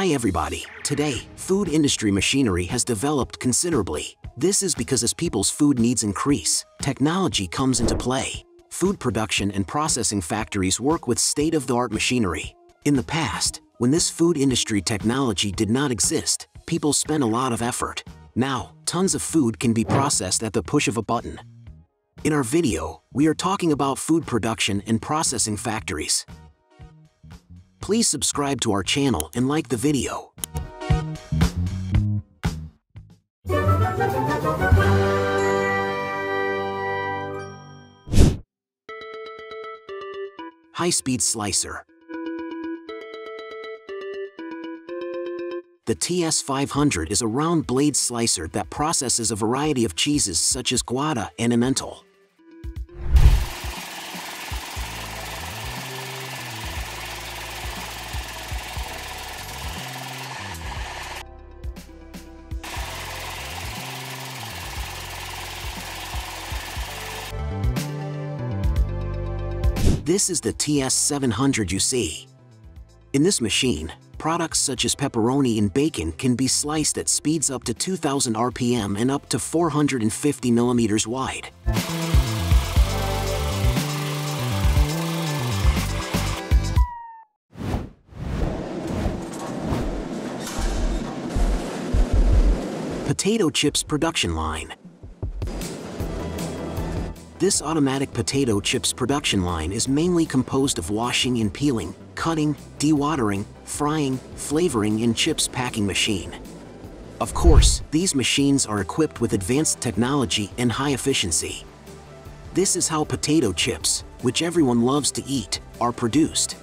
Hi everybody. Today, food industry machinery has developed considerably. This is because as people's food needs increase, technology comes into play. Food production and processing factories work with state-of-the-art machinery. In the past, when this food industry technology did not exist, people spent a lot of effort. Now, tons of food can be processed at the push of a button. In our video, we are talking about food production and processing factories. Please subscribe to our channel and like the video. High-speed slicer. The TS500 is a round blade slicer that processes a variety of cheeses such as Gouda and Emmental. This is the TS700 you see. In this machine, products such as pepperoni and bacon can be sliced at speeds up to 2000 RPM and up to 450 millimeters wide. Potato chips production line. This automatic potato chips production line is mainly composed of washing and peeling, cutting, dewatering, frying, flavoring and chips packing machine. Of course, these machines are equipped with advanced technology and high efficiency. This is how potato chips, which everyone loves to eat, are produced.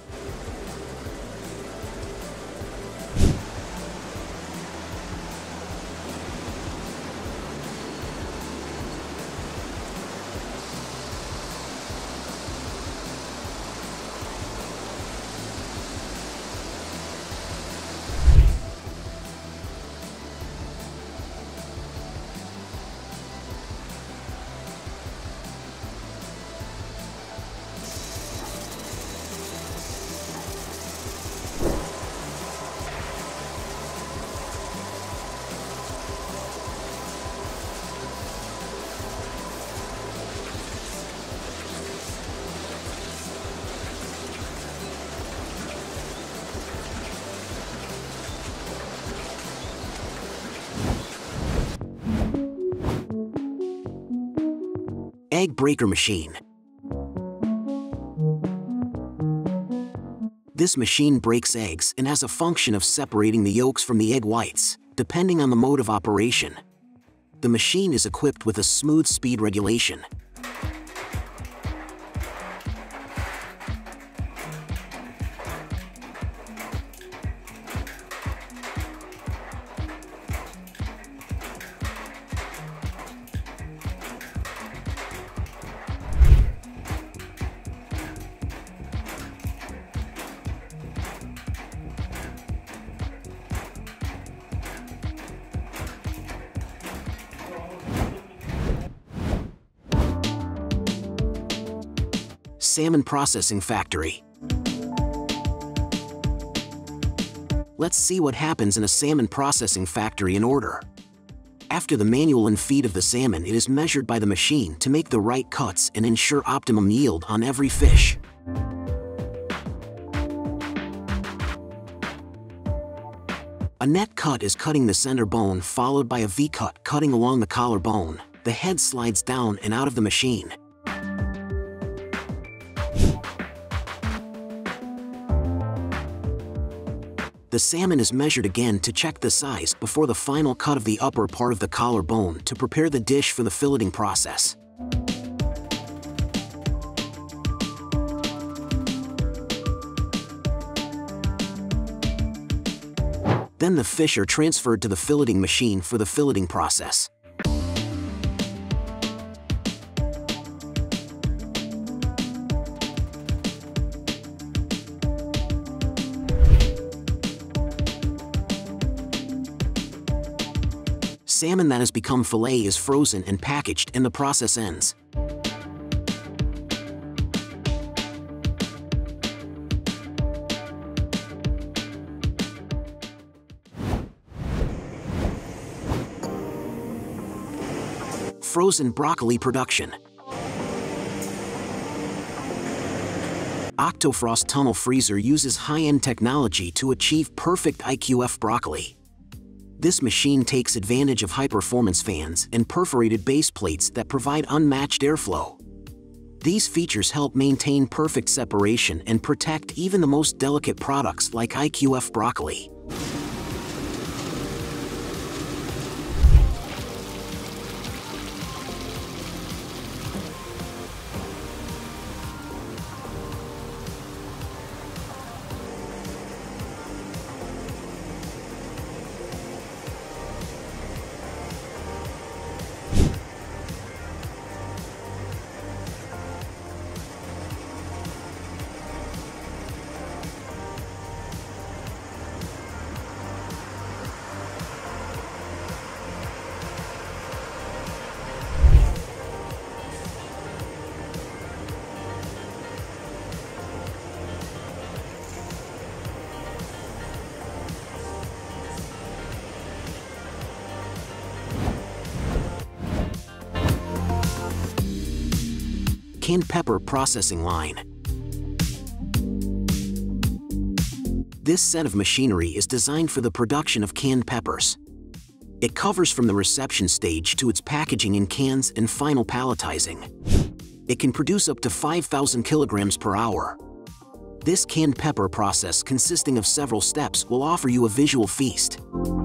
Egg breaker machine. This machine breaks eggs and has a function of separating the yolks from the egg whites, depending on the mode of operation. The machine is equipped with a smooth speed regulation. Salmon processing factory. Let's see what happens in a salmon processing factory in order. After the manual feed of the salmon, it is measured by the machine to make the right cuts and ensure optimum yield on every fish. A net cut is cutting the center bone, followed by a V-cut cutting along the collarbone. The head slides down and out of the machine. The salmon is measured again to check the size before the final cut of the upper part of the collarbone to prepare the dish for the filleting process. Then the fish are transferred to the filleting machine for the filleting process. Salmon that has become fillet is frozen and packaged and the process ends. frozen broccoli production. OctoFrost Tunnel Freezer uses high-end technology to achieve perfect IQF broccoli. This machine takes advantage of high-performance fans and perforated base plates that provide unmatched airflow. These features help maintain perfect separation and protect even the most delicate products like IQF broccoli. Canned pepper processing line. This set of machinery is designed for the production of canned peppers. It covers from the reception stage to its packaging in cans and final palletizing. It can produce up to 5,000 kilograms per hour. This canned pepper process, consisting of several steps, will offer you a visual feast.